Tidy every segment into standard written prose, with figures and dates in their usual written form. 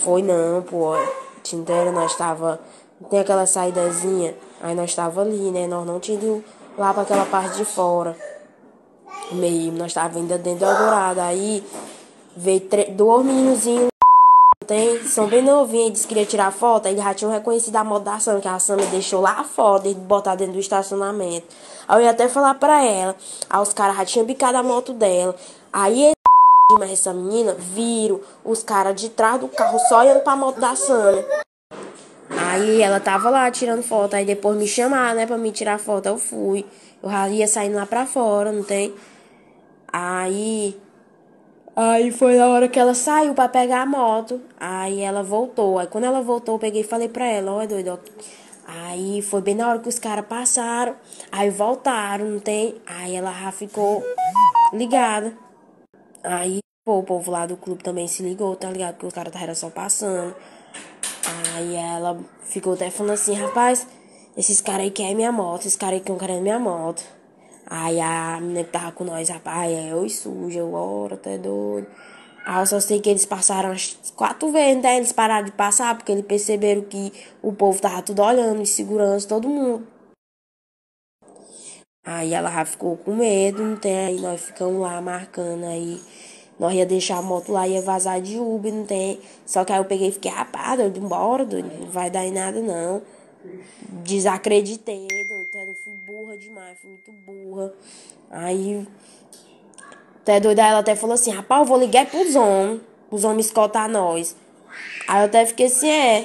Foi não, pô. Tindera, nós tava. Tem aquela saídazinha. Aí nós tava ali, né? Nós não tínhamos ido lá pra aquela parte de fora. Meio, nós tava ainda dentro do Eldorado. Aí veio dois meninozinhos. Tem, são bem novinhos, eles queriam tirar foto, aí eles já tinham reconhecido a moto da Sam, que a Sam deixou lá fora, de botar dentro do estacionamento. Aí eu ia até falar pra ela, aí os caras já tinham bicado a moto dela. Aí mas essa menina viram os caras de trás do carro só olhando pra moto da Sam. Aí ela tava lá tirando foto, aí depois me chamaram, né, pra me tirar foto, eu fui. Eu já ia saindo lá pra fora, não tem? Aí foi na hora que ela saiu pra pegar a moto. Aí ela voltou. Aí quando ela voltou, eu peguei e falei pra ela, ó, doido, ó. Aí foi bem na hora que os caras passaram. Aí voltaram, não tem? Aí ela já ficou ligada. Aí, pô, o povo lá do clube também se ligou, tá ligado? Porque os caras estavam só passando. Aí ela ficou até falando assim, rapaz, esses caras aí querem minha moto, esses caras aí estão querendo minha moto. Aí a menina que tava com nós, rapaz, eu suja, eu oro, até doido. Aí eu só sei que eles passaram as 4 vezes, né? Eles pararam de passar porque eles perceberam que o povo tava tudo olhando, e segurança, todo mundo. Aí ela já ficou com medo, não tem? Aí nós ficamos lá marcando aí. Nós ia deixar a moto lá, ia vazar de Uber, não tem? Só que aí eu peguei e fiquei, rapaz, doido, embora, doido, não vai dar em nada não. Desacreditei, doido, fui burra demais, fui muito burra. Aí, até doida, ela até falou assim, rapaz, eu vou ligar pros homens escoltar nós. Aí eu até fiquei assim, é.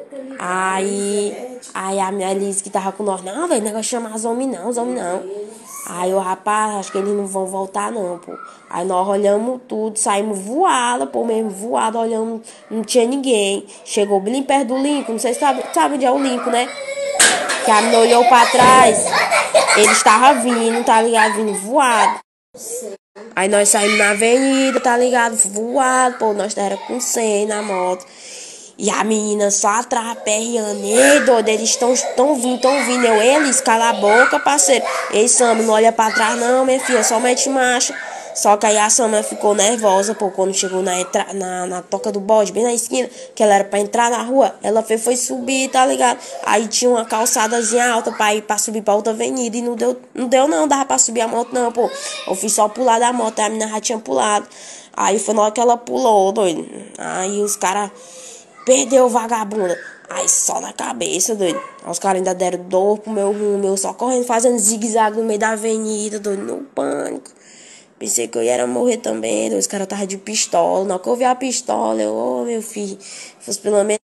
Aí a minha Liz que tava com nós, não, velho, negócio de chamar os homens não. Aí o rapaz, acho que eles não vão voltar não, pô. Aí nós olhamos tudo, saímos voada, pô, mesmo voada, olhamos, não tinha ninguém. Chegou bem perto do Lincoln, não sei se sabe onde é o Lincoln, né? Que a menina olhou pra trás, ele estava vindo, tá ligado? Vindo voado. Aí nós saímos na avenida, tá ligado? Voado, pô, nós era com 100 na moto. E a menina só atrás, perreando. Ei, doido, eles tão vindo. Eles, cala a boca, parceiro. Ei, Sam, não olha pra trás não, minha filha, só mete marcha. Só que aí a Sama ficou nervosa, pô, quando chegou na toca do bode, bem na esquina, que ela era pra entrar na rua, ela foi subir, tá ligado? Aí tinha uma calçadazinha alta pra subir pra outra avenida e não deu não, dava pra subir a moto não, pô. Eu fiz só pular da moto, aí a menina já tinha pulado. Aí foi na hora que ela pulou, doido. Aí os caras perdeu vagabunda. Aí só na cabeça, doido. Os caras ainda deram dor pro meu rumo, eu só correndo, fazendo zigue-zague no meio da avenida, doido, no pânico. Pensei que eu ia morrer também, doido. Os caras estavam de pistola. Na hora que eu vi a pistola, eu, ô, meu filho, fosse pelo menos